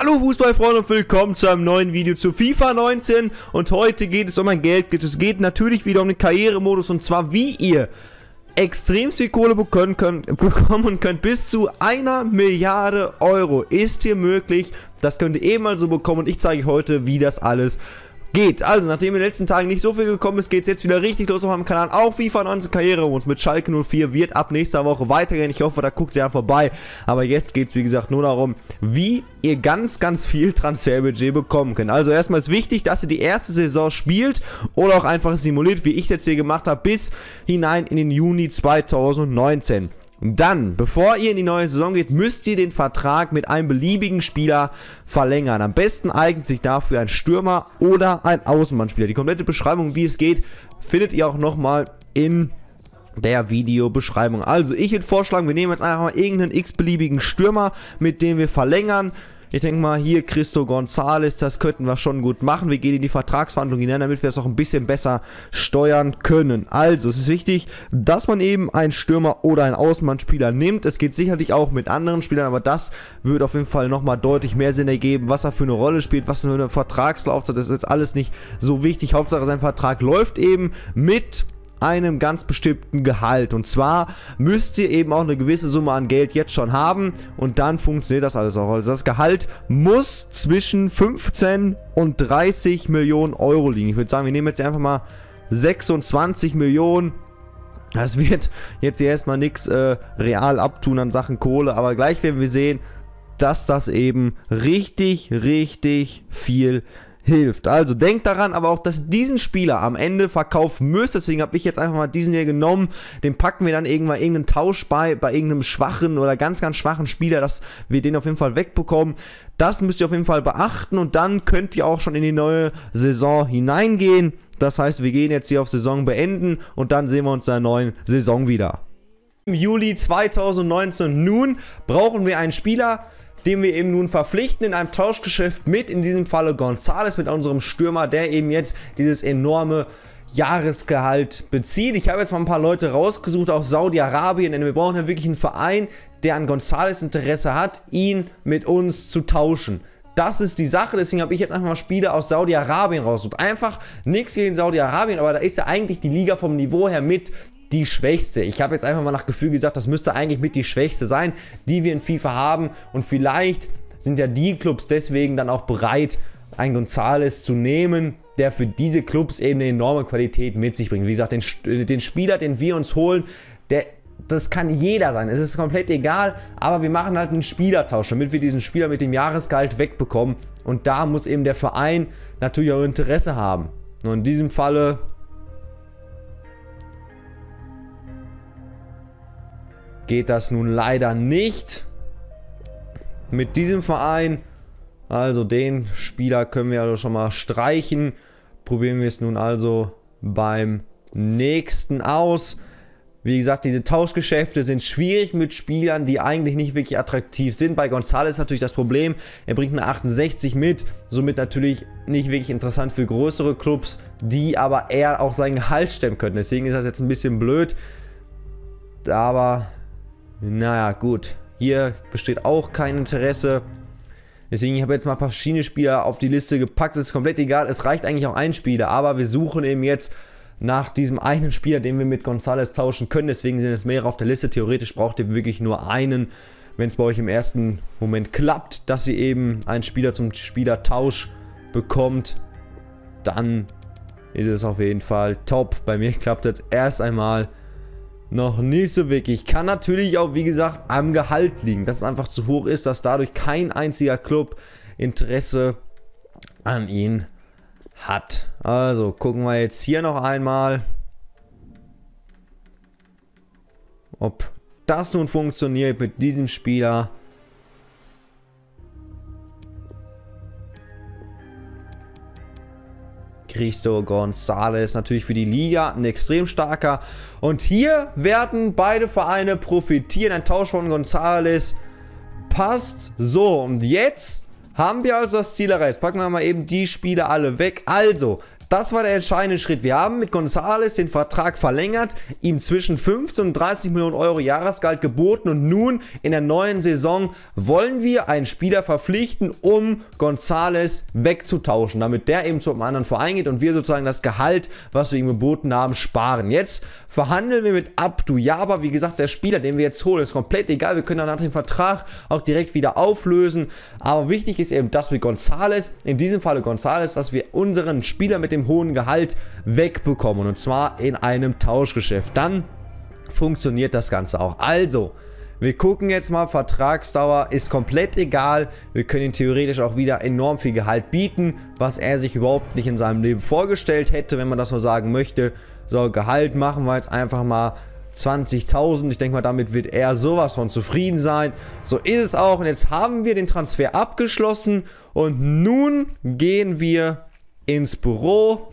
Hallo Fußballfreunde und willkommen zu einem neuen Video zu FIFA 19 und heute geht es um ein Geld. Es geht natürlich wieder um den Karrieremodus und zwar wie ihr extrem viel Kohle bekommen könnt. Bis zu 1 Milliarde Euro ist hier möglich. Das könnt ihr eben mal so bekommen und ich zeige euch heute, wie das alles geht. Also, nachdem in den letzten Tagen nicht so viel gekommen ist, geht es jetzt wieder richtig los auf meinem Kanal. Auch FIFA 19 Karrieremodus mit Schalke 04 wird ab nächster Woche weitergehen. Ich hoffe, da guckt ihr ja vorbei. Aber jetzt geht es, wie gesagt, nur darum, wie ihr ganz viel Transferbudget bekommen könnt. Also, erstmal ist wichtig, dass ihr die erste Saison spielt oder auch einfach simuliert, wie ich das hier gemacht habe, bis hinein in den Juni 2019. Dann, bevor ihr in die neue Saison geht, müsst ihr den Vertrag mit einem beliebigen Spieler verlängern. Am besten eignet sich dafür ein Stürmer oder ein Außenbahnspieler. Die komplette Beschreibung, wie es geht, findet ihr auch nochmal in der Videobeschreibung. Also, ich würde vorschlagen, wir nehmen jetzt einfach mal irgendeinen x-beliebigen Stürmer, mit dem wir verlängern. Ich denke mal, hier Cristo González, das könnten wir schon gut machen. Wir gehen in die Vertragsverhandlungen hinein, damit wir das auch ein bisschen besser steuern können. Also, es ist wichtig, dass man eben einen Stürmer oder einen Außenbahnspieler nimmt. Es geht sicherlich auch mit anderen Spielern, aber das wird auf jeden Fall nochmal deutlich mehr Sinn ergeben, was er für eine Rolle spielt, was für eine Vertragslaufzeit. Das ist jetzt alles nicht so wichtig. Hauptsache, sein Vertrag läuft eben mit einem ganz bestimmten Gehalt. Und zwar müsst ihr eben auch eine gewisse Summe an Geld jetzt schon haben und dann funktioniert das alles auch. Also das Gehalt muss zwischen 15 und 30 Millionen Euro liegen. Ich würde sagen, wir nehmen jetzt einfach mal 26 Millionen. Das wird jetzt erstmal nichts real abtun an Sachen Kohle, aber gleich werden wir sehen, dass das eben richtig viel hilft. Also denkt daran aber auch, dass diesen Spieler am Ende verkaufen müsst. Deswegen habe ich jetzt einfach mal diesen hier genommen. Den packen wir dann irgendwann irgendeinen Tausch bei irgendeinem schwachen oder ganz schwachen Spieler, dass wir den auf jeden Fall wegbekommen. Das müsst ihr auf jeden Fall beachten und dann könnt ihr auch schon in die neue Saison hineingehen. Das heißt, wir gehen jetzt hier auf Saison beenden und dann sehen wir uns in der neuen Saison wieder. Im Juli 2019 nun brauchen wir einen Spieler, den wir eben nun verpflichten in einem Tauschgeschäft mit, in diesem Falle González, mit unserem Stürmer, der eben jetzt dieses enorme Jahresgehalt bezieht. Ich habe jetzt mal ein paar Leute rausgesucht aus Saudi-Arabien, denn wir brauchen ja wirklich einen Verein, der an González Interesse hat, ihn mit uns zu tauschen. Das ist die Sache, deswegen habe ich jetzt einfach mal Spieler aus Saudi-Arabien rausgesucht. Einfach nichts gegen Saudi-Arabien, aber da ist ja eigentlich die Liga vom Niveau her mit die schwächste. Ich habe jetzt einfach mal nach Gefühl gesagt, das müsste eigentlich mit die schwächste sein, die wir in FIFA haben. Und vielleicht sind ja die Clubs deswegen dann auch bereit, einen González zu nehmen, der für diese Clubs eben eine enorme Qualität mit sich bringt. Wie gesagt, den Spieler, den wir uns holen, das kann jeder sein. Es ist komplett egal, aber wir machen halt einen Spielertausch, damit wir diesen Spieler mit dem Jahresgehalt wegbekommen. Und da muss eben der Verein natürlich auch Interesse haben. Und in diesem Falle geht das nun leider nicht mit diesem Verein. Also den Spieler können wir also schon mal streichen. Probieren wir es nun also beim nächsten aus. Wie gesagt, diese Tauschgeschäfte sind schwierig mit Spielern, die eigentlich nicht wirklich attraktiv sind. Bei González ist natürlich das Problem, er bringt eine 68 mit, somit natürlich nicht wirklich interessant für größere Clubs, die aber eher auch sein Gehalt stemmen können. Deswegen ist das jetzt ein bisschen blöd, aber naja, gut. Hier besteht auch kein Interesse. Deswegen habe ich jetzt mal ein paar verschiedene Spieler auf die Liste gepackt. Es ist komplett egal. Es reicht eigentlich auch ein Spieler. Aber wir suchen eben jetzt nach diesem einen Spieler, den wir mit González tauschen können. Deswegen sind jetzt mehrere auf der Liste. Theoretisch braucht ihr wirklich nur einen. Wenn es bei euch im ersten Moment klappt, dass ihr eben einen Spieler zum Spielertausch bekommt, dann ist es auf jeden Fall top. Bei mir klappt es jetzt erst einmal noch nicht so wirklich. Kann natürlich auch, wie gesagt, am Gehalt liegen, dass es einfach zu hoch ist, dass dadurch kein einziger Club Interesse an ihn hat. Also gucken wir jetzt hier noch einmal, ob das nun funktioniert mit diesem Spieler. Cristo González natürlich für die Liga ein extrem starker. Und hier werden beide Vereine profitieren. Ein Tausch von González passt. So, und jetzt haben wir also das Ziel erreicht. Packen wir mal eben die Spiele alle weg. Also, Das war der entscheidende Schritt. Wir haben mit González den Vertrag verlängert, ihm zwischen 15 und 30 Millionen Euro Jahresgehalt geboten und nun in der neuen Saison wollen wir einen Spieler verpflichten, um González wegzutauschen, damit der eben zu einem anderen Verein geht und wir sozusagen das Gehalt, was wir ihm geboten haben, sparen. Jetzt verhandeln wir mit Abdou Jabbar. Wie gesagt, der Spieler, den wir jetzt holen, ist komplett egal. Wir können dann nach dem Vertrag auch direkt wieder auflösen. Aber wichtig ist eben, dass wir González, in diesem Falle González, dass wir unseren Spieler mit dem hohen Gehalt wegbekommen. Und zwar in einem Tauschgeschäft. Dann funktioniert das Ganze auch. Also, wir gucken jetzt mal, Vertragsdauer ist komplett egal. Wir können ihm theoretisch auch wieder enorm viel Gehalt bieten, was er sich überhaupt nicht in seinem Leben vorgestellt hätte, wenn man das so sagen möchte. So, Gehalt machen wir jetzt einfach mal 20.000. Ich denke mal, damit wird er sowas von zufrieden sein. So ist es auch. Und jetzt haben wir den Transfer abgeschlossen. Und nun gehen wir ins Büro.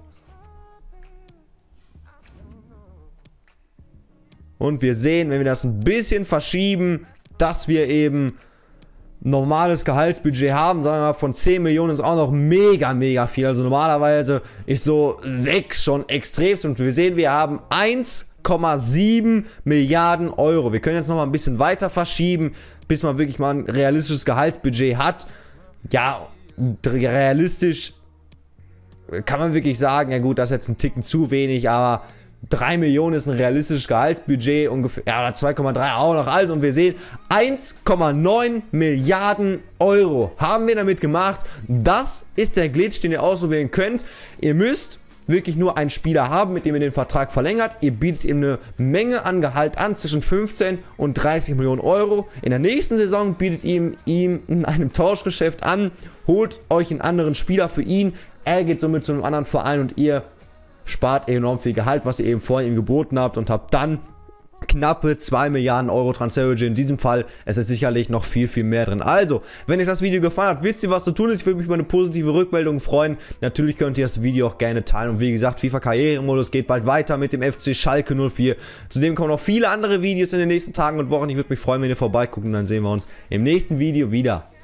Und wir sehen, wenn wir das ein bisschen verschieben, dass wir eben normales Gehaltsbudget haben, sagen wir mal von 10 Millionen ist auch noch mega, mega viel. Also normalerweise ist so 6 schon extrem. Und wir sehen, wir haben 1,7 Milliarden Euro. Wir können jetzt noch mal ein bisschen weiter verschieben, bis man wirklich mal ein realistisches Gehaltsbudget hat. Ja, realistisch kann man wirklich sagen, ja gut, das ist jetzt ein Ticken zu wenig, aber 3 Millionen ist ein realistisches Gehaltsbudget, ungefähr, ja, oder 2,3 auch noch alles. Und wir sehen, 1,9 Milliarden Euro haben wir damit gemacht. Das ist der Glitch, den ihr ausprobieren könnt. Ihr müsst wirklich nur einen Spieler haben, mit dem ihr den Vertrag verlängert. Ihr bietet ihm eine Menge an Gehalt an, zwischen 15 und 30 Millionen Euro. In der nächsten Saison bietet ihm in einem Tauschgeschäft an, holt euch einen anderen Spieler für ihn. Er geht somit zu einem anderen Verein und ihr spart enorm viel Gehalt, was ihr eben vorher ihm geboten habt und habt dann knappe 2 Milliarden Euro Transferbudget. In diesem Fall ist es sicherlich noch viel, viel mehr drin. Also, wenn euch das Video gefallen hat, wisst ihr, was zu tun ist. Ich würde mich über eine positive Rückmeldung freuen. Natürlich könnt ihr das Video auch gerne teilen. Und wie gesagt, FIFA Karrieremodus geht bald weiter mit dem FC Schalke 04. Zudem kommen noch viele andere Videos in den nächsten Tagen und Wochen. Ich würde mich freuen, wenn ihr vorbeiguckt und dann sehen wir uns im nächsten Video wieder.